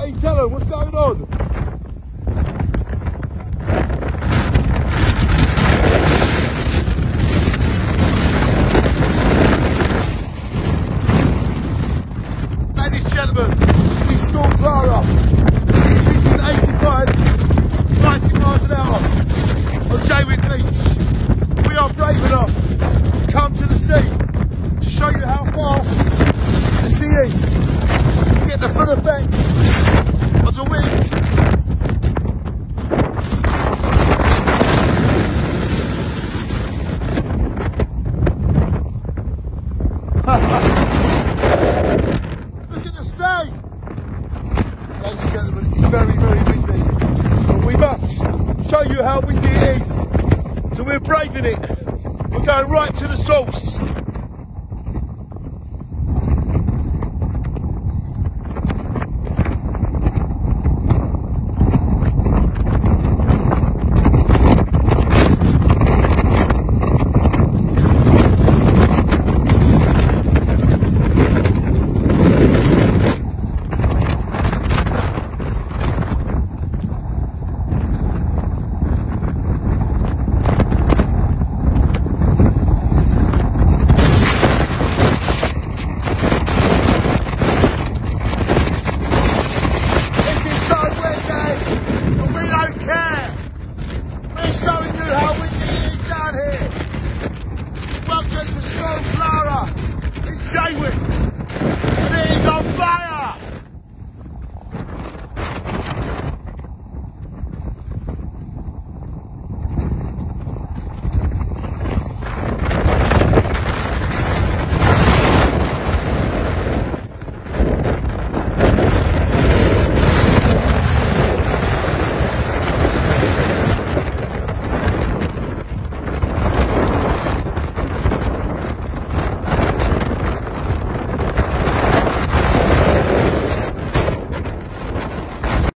Hey, tell them what's going on. Ladies and gentlemen, this is Storm Ciara. Shooting 85, 90 miles an hour on Jaywick Beach. We are brave enough to come to the sea to show you how fast the sea is. To get the full effect of the wind. Look at the sea! Ladies and gentlemen, this is very, very windy. But we must show you how windy it is. So we're braving it. We're going right to the source.